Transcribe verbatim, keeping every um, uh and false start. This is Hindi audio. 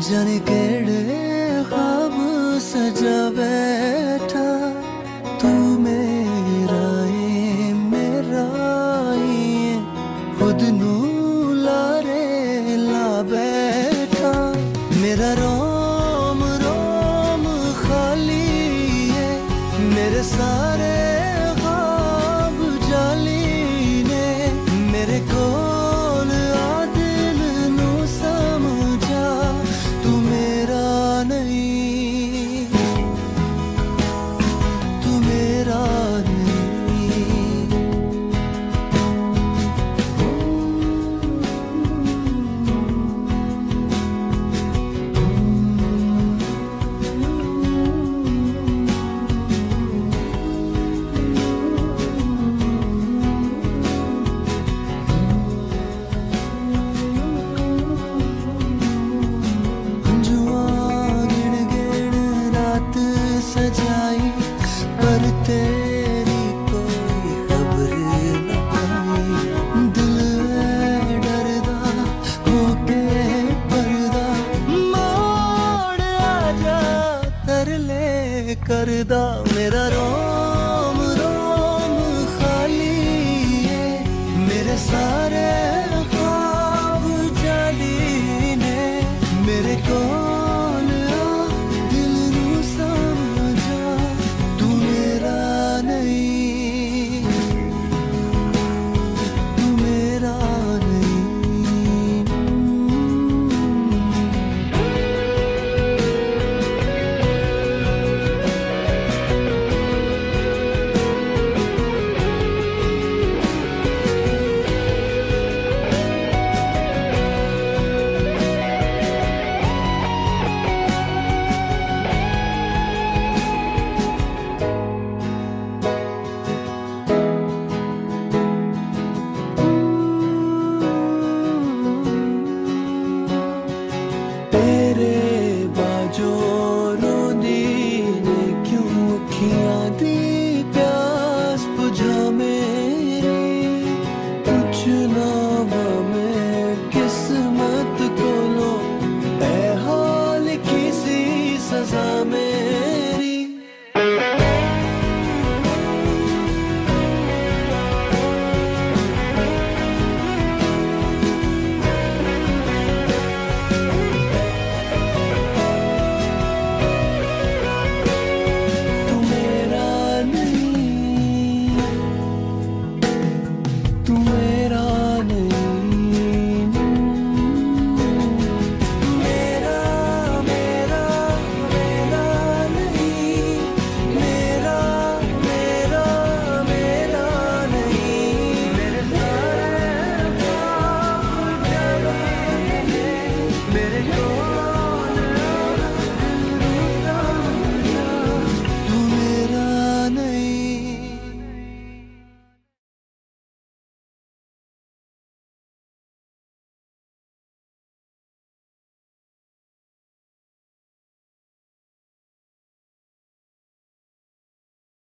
जाने केड़े ख्वाब सजा बैठा तू मेरा ए मेरा ए खुद नू लारे ला बैठा मेरा रोम रोम खाली है मेरे सारे ख्वाब जाली ने मेरे कोल आ दिल नू समझा तू मेरा नहीं तू मेरा सजाई पर तेरी कोई खबर न आई दिल है डरदा होके पर्दा मोड़ आजा तरले करदा मेरा रोम रोम खाली है मेरे सारे